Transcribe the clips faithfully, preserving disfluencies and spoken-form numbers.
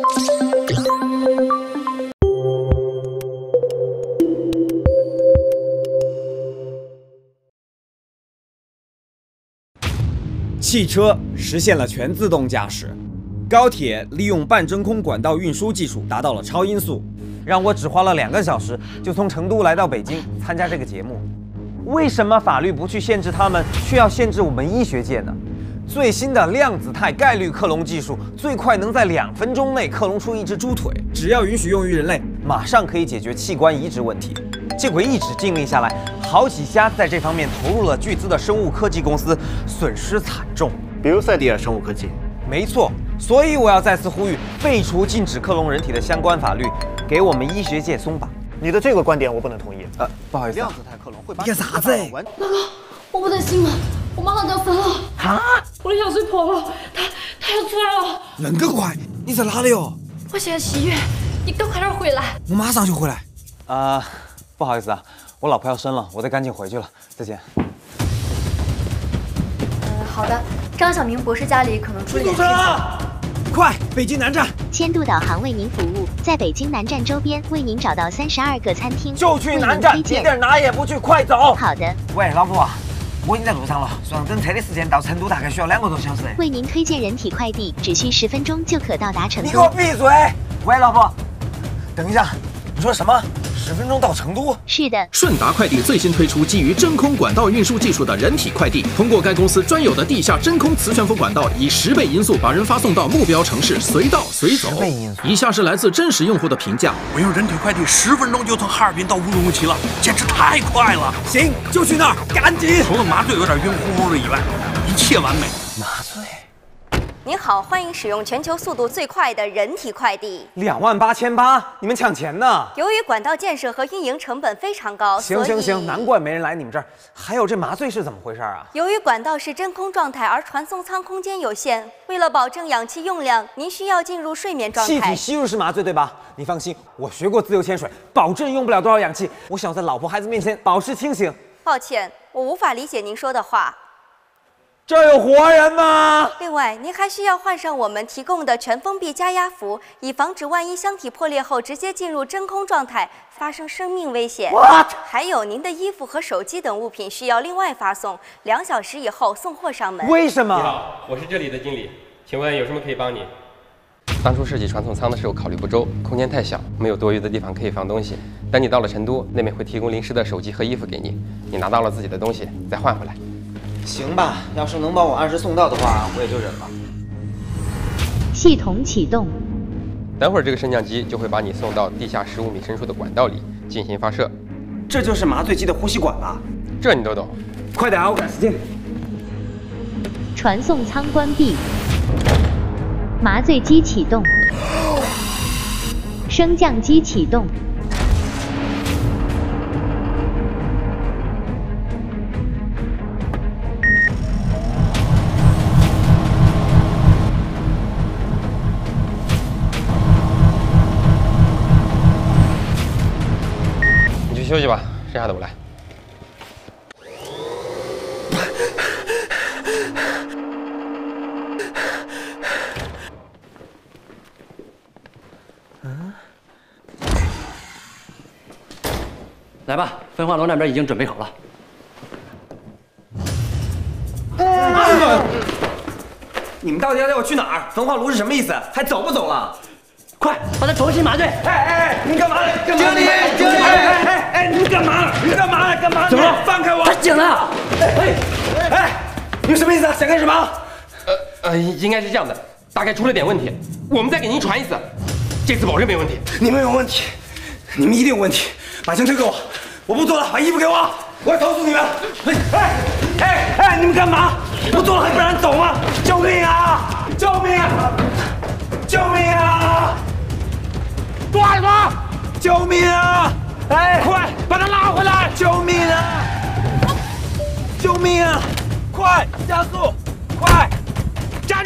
汽车实现了全自动驾驶，高铁利用半真空管道运输技术达到了超音速， 让我只花了两个小时就从成都来到北京参加这个节目。为什么法律不去限制他们，却要限制我们医学界呢？最新的量子态概率克隆技术，最快能在两分钟内克隆出一只猪腿，只要允许用于人类，马上可以解决器官移植问题。结果一纸禁令下来，好几家在这方面投入了巨资的生物科技公司损失惨重。 比如赛迪尔生物科技。 没错，所以我要再次呼吁废除禁止克隆人体的相关法律，给我们医学界松绑。 你的这个观点我不能同意。 呃，不好意思、啊， 量子态克隆会把你干啥子？ 完。 老公，我不能信了，我马上就要生了。 啊！ 我的羊水破了，它它要出来了。 恁个快！你在哪里哦？ 我现在西院，你赶快点回来。 我马上就回来。 啊、呃，不好意思啊，我老婆要生了，我得赶紧回去了。再见。 嗯，好的。张晓明博士家里可能出了点事情。 快，北京南站。 千度导航为您服务，在北京南站周边为您找到三十二个餐厅， 就去南站，一点哪也不去，快走。 好的。 喂，老婆，我已经在路上了，算等车的时间到成都大概需要两个多小时。 为您推荐人体快递，只需十分钟就可到达成都。 你给我闭嘴！喂，老婆，等一下，你说什么？十分钟到成都？ 是的。 顺达快递最新推出基于真空管道运输技术的人体快递，通过该公司专有的地下真空磁悬浮管道，以十倍音速把人发送到目标城市，随到随走。以下是来自真实用户的评价： 我用人体快递十分钟就从哈尔滨到乌鲁木齐了，简直太快了！ 行，就去那儿，赶紧！ 除了麻醉有点晕乎乎的以外，一切完美。 麻醉。 您好，欢迎使用全球速度最快的人体快递。 两万八千八，你们抢钱呢？ 由于管道建设和运营成本非常高， 行行行，难怪没人来你们这儿。还有这麻醉是怎么回事啊？ 由于管道是真空状态，而传送舱空间有限，为了保证氧气用量，您需要进入睡眠状态。 气体吸入式麻醉对吧？你放心，我学过自由潜水，保证用不了多少氧气。我想在老婆孩子面前保持清醒。 抱歉，我无法理解您说的话。 这有活人吗？ 另外，您还需要换上我们提供的全封闭加压服，以防止万一箱体破裂后直接进入真空状态，发生生命危险。 What？ 还有您的衣服和手机等物品需要另外发送，两小时以后送货上门。 为什么？ 你好，我是这里的经理，请问有什么可以帮你？当初设计传送舱的时候考虑不周，空间太小，没有多余的地方可以放东西。等你到了成都，那边会提供临时的手机和衣服给你，你拿到了自己的东西再换回来。 行吧，要是能帮我按时送到的话，我也就忍了。 系统启动。 等会儿这个升降机就会把你送到地下十五米深处的管道里进行发射。 这就是麻醉机的呼吸管吧？ 这你都懂？ 快点啊，我赶时间。 传送舱关闭。麻醉机启动。升降机启动。 休息吧，剩下的我来。 嗯，来吧，焚化炉那边已经准备好了。 嗯、你们到底要带我去哪儿？焚化炉是什么意思？还走不走了？ 快，把它重新麻醉！ 哎哎，你干嘛？干嘛？ 经理，经理， 哎哎哎，你干嘛？你干嘛？干嘛？ 怎么了？ 放开我！ 他醒了！ 哎哎，你们什么意思？想干什么？ 呃呃，应该是这样的，大概出了点问题，我们再给您传一次，这次保证没问题。 你们有问题，你们一定有问题！把枪推给我，我不做了，把衣服给我，我要投诉你们！哎哎哎，你们干嘛？不做了还不让人走吗？救命啊！救命啊！救命啊！断了！救命啊！哎，快把他拉回来！救命啊！救命啊！快加速！快站住！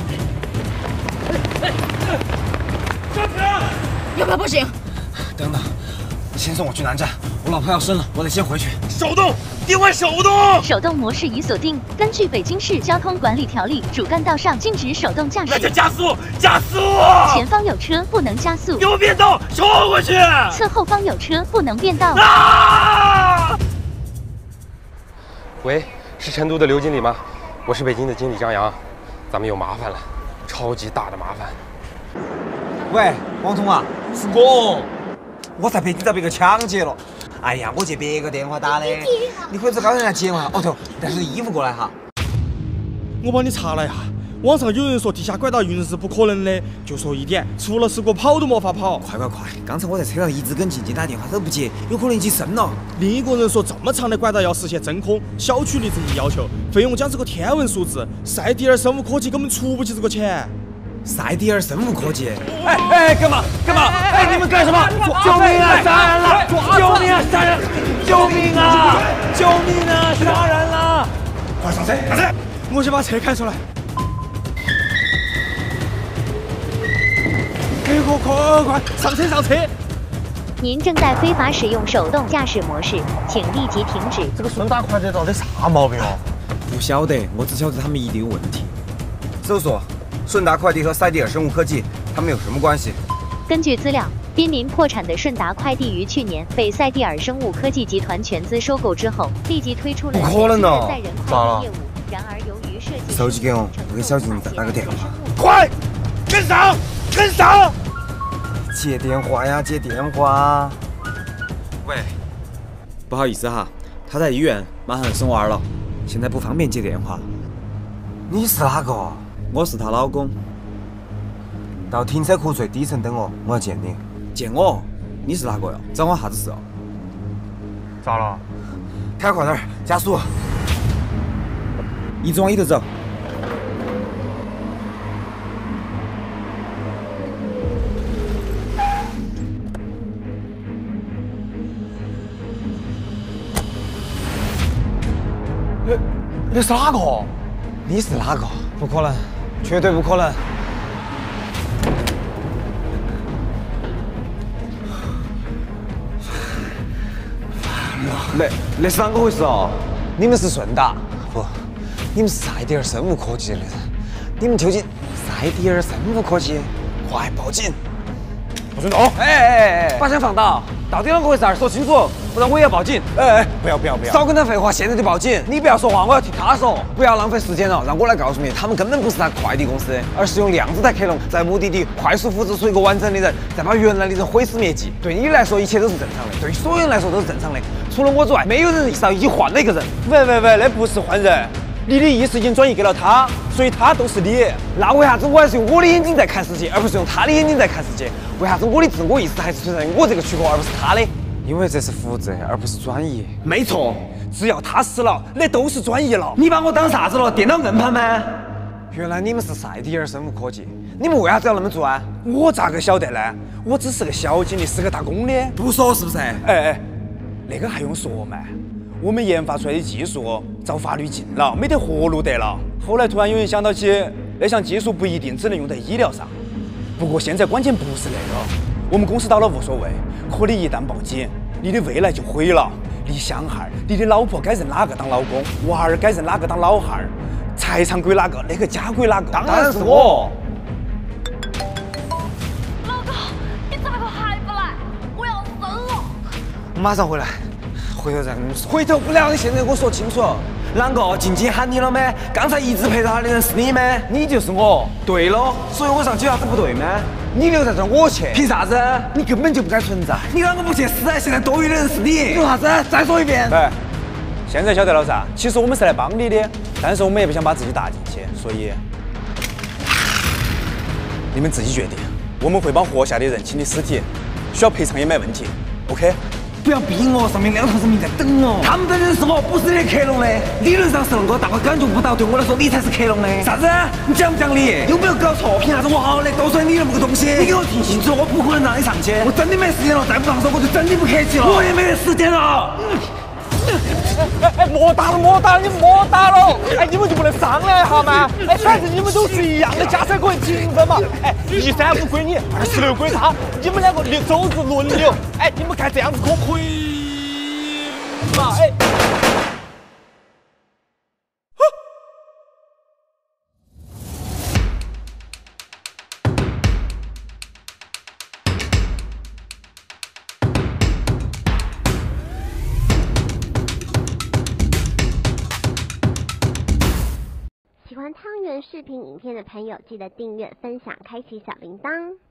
站住！ 要不要报警？ 等等，先送我去南站，我老婆要生了，我得先回去。 手动，定位手动。 手动模式已锁定。根据北京市交通管理条例，主干道上禁止手动驾驶。 那就加速，加速！ 前方有车，不能加速。 给我变道，冲过去！ 侧后方有车，不能变道。 啊！ 喂，是成都的刘经理吗？我是北京的经理张扬，咱们有麻烦了，超级大的麻烦。 喂，王通啊，是我，我在北京遭别个抢劫了。哎呀，我接别个电话打的，你可以找高人来接嘛。哦对，带身衣服过来哈。 我帮你查了一下，网上有人说地下拐道运是不可能的，就说一点，除了是我跑都没法跑。 快快快！刚才我在车上一直跟静静打电话，她都不接，有可能已经升了。 另一个人说，这么长的拐道要实现真空，小区里执行要求，费用将是个天文数字。赛迪尔生物科技根本出不起这个钱。 赛迪尔生物科技？ 哎哎，干嘛干嘛？哎，你们干什么？救命啊！杀人了！救命啊！杀人！救命啊！救命啊！杀人了！ 快上车！上车！我先把车开出来。快快快快上车上车！ 您正在非法使用手动驾驶模式，请立即停止。 这个顺达快递到底啥毛病哦？ 不晓得，我只晓得他们一定有问题。搜索顺达快递和赛迪尔生物科技，他们有什么关系？ 根据资料，濒临破产的顺达快递于去年被赛迪尔生物科技集团全资收购之后，立即推出了不可能哦！ 载人快递业务。然而由于设计， 手机给我，我给小静再打个电话。 快，跟上，跟上！ 接电话呀，接电话。喂，不好意思哈，他在医院，马上生娃了，现在不方便接电话。你是哪个？我是她老公。到停车库最低层等我，我要见你。见我？你是哪个哟？找我啥子事哦？ 咋了？ 开快点，加速！一直往里头走。 你你是哪个？ 你是哪个？不可能，绝对不可能！那那是啷个回事哦？你们是顺达？不，你们是赛迪尔生物科技的人。你们究竟赛迪尔生物科技？快报警！ 不准动！哎哎哎，把枪放倒！到底啷个回事？说清楚，不然我也要报警！哎哎，不要不要不要！ 少跟他废话，现在就报警！ 你不要说话，我要替他说。 不要浪费时间了，让我来告诉你，他们根本不是那快递公司，而是用量子态克隆在目的地快速复制出一个完整的人，再把原来的人毁尸灭迹。对你来说，一切都是正常的；对所有人来说都是正常的。除了我之外，没有人意识到已经换了一个人。 喂喂喂，那不是换人，你的意识已经转移给了他，所以他都是你。 那为啥子我还是用我的眼睛在看世界，而不是用他的眼睛在看世界？为啥子我的自我意识还是存在于我这个躯壳，而不是他的？因为这是复制，而不是转移。 没错，只要他死了，那都是转移了。 你把我当啥子了？电脑硬盘吗？原来你们是赛迪尔生物科技，你们为啥子要那么做啊？ 我咋个晓得呢？我只是个小经理，是个打工的。 不说是不是？ 哎哎，那个还用说嘛？我们研发出来的技术遭法律禁了，没得活路得了。后来突然有人想到起，那项技术不一定只能用在医疗上。不过现在关键不是那个，我们公司倒了无所谓，可你一旦报警，你的未来就毁了。你想哈儿，你的老婆该认哪个当老公，娃儿该认哪个当老汉儿，财产归哪个，那个家归哪个？ 当然是我。 老公，你咋个还不来？我要生了！ 马上回来，回头再跟你们说。回头不了，你现在给我说清楚。啷个？静静喊你了没？刚才一直陪着他的人是你吗？你就是我。对了，所以我上去有啥子不对吗？你留在这儿，我去，凭啥子？你根本就不该存在。你啷个不去死啊？现在多余的人是你。有啥子？再说一遍。 对，现在晓得了噻。其实我们是来帮你的，但是我们也不想把自己搭进去，所以你们自己决定。我们会帮活下的人清理尸体，需要赔偿也没问题。OK？ 不要逼我，上面两头人民在等我。他们等的是我，不是你克隆的。理论上是恁个，但我感觉不到。对我来说，你才是克隆的。啥子？你讲不讲理？有没有搞错？凭啥子我好的都说你那么个东西？你给我听清楚，我不可能让你上去。我真的没时间了，再不放手我就真的不客气了。我也没得时间了。 哎哎，莫打了，莫打了，你莫打了！哎，你们就不能商量一下吗？哎，反正你们都是一样的，加起来可以平分嘛。哎，一三五归你，二十六归他，你们两个六周日轮流。哎，你们看这样子可不可以嘛？哎。 汤圆视频影片的朋友，记得订阅、分享、开启小铃铛。